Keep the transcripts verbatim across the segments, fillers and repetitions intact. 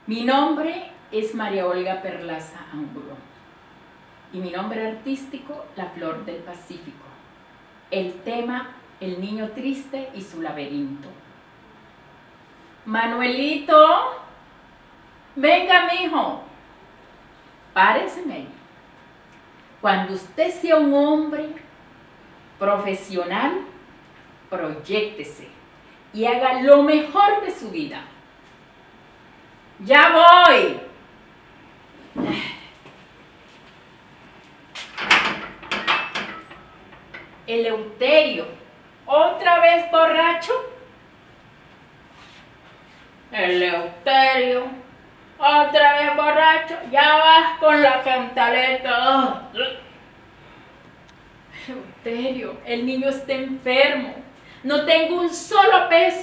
Mi nombre es María Olga Perlaza Ángulo y mi nombre artístico, La Flor del Pacífico. El tema, El niño triste y su laberinto. Manuelito, venga mijo, páreseme. Cuando usted sea un hombre profesional, proyéctese y haga lo mejor de su vida. ¡Ya voy! Eleuterio, ¿otra vez borracho? Eleuterio, ¿otra vez borracho? Ya vas con la cantaleta. Eleuterio, el niño está enfermo. No tengo un solo peso.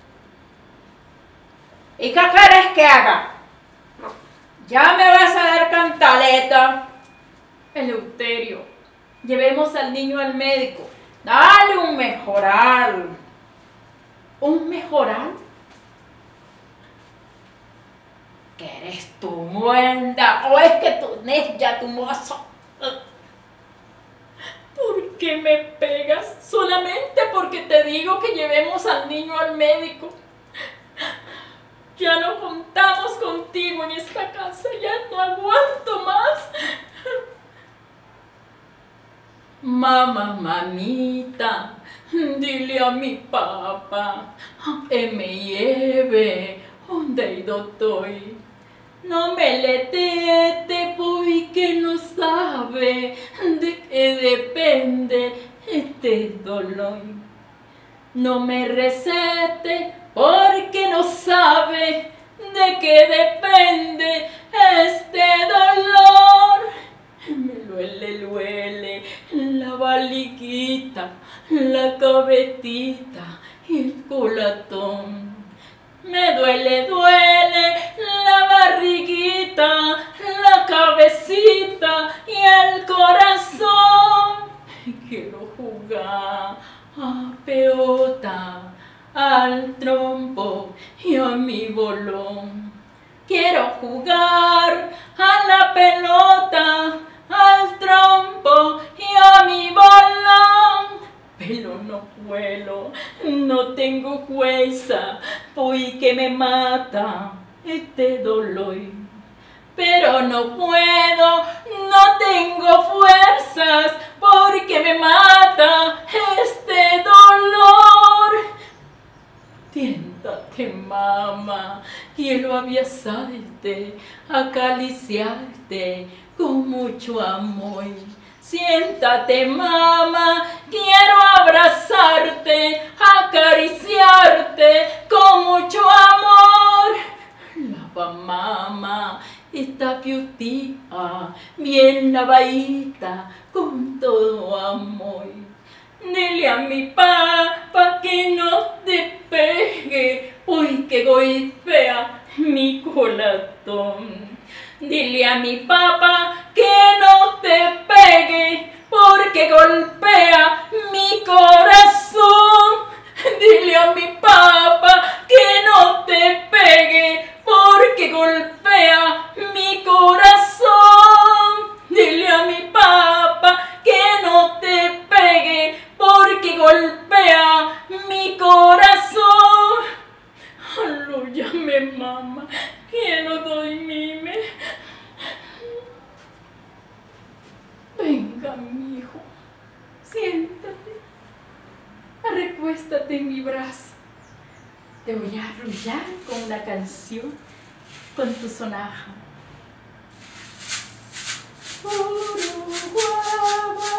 ¿Y qué quieres que haga? Ya me vas a dar cantaleta. Eleuterio, llevemos al niño al médico. Dale un mejoral. ¿Un mejoral? ¿Que eres tu muenda o es que tú eres ya tu mozo? ¿Por qué me pegas? Solamente porque te digo que llevemos al niño al médico. Ya no contamos contigo en esta casa, ya no aguanto más. Mamá, mamita, dile a mi papá que me lleve donde yo estoy. No me le tete porque no sabe de qué depende este dolor. No me recete porque no sabe de qué depende este dolor. Me duele, duele la barriguita, la cabecita y el colatón. Me duele, duele la barriguita, la cabecita y el corazón. Quiero jugar a pelota, al trompo y a mi bolón. Quiero jugar a la pelota, al trompo y a mi bolón. Pero no puedo, no tengo fuerza, porque me mata este dolor. Pero no puedo, no tengo fuerzas, porque me mata este dolor. Siéntate, mamá, quiero abrazarte, acariciarte con mucho amor. Siéntate, mamá, quiero abrazarte, acariciarte con mucho amor. Lava, mamá, esta piutita, bien lavadita, con todo amor. Dile a mi papá que no te pegue, porque golpea mi corazón. Dile a mi papá que no te pegue, porque golpea mi corazón. Dile a mi papá que no te pegue, porque golpea mi corazón. Dile a mi papá que no te pegue, porque golpea mi corazón. Alóyame, mamá, quiero dormirme. Venga, mi hijo, siéntate, recuéstate en mi brazo. Te voy a arrullar con una canción, con tu sonaja. Uruguay.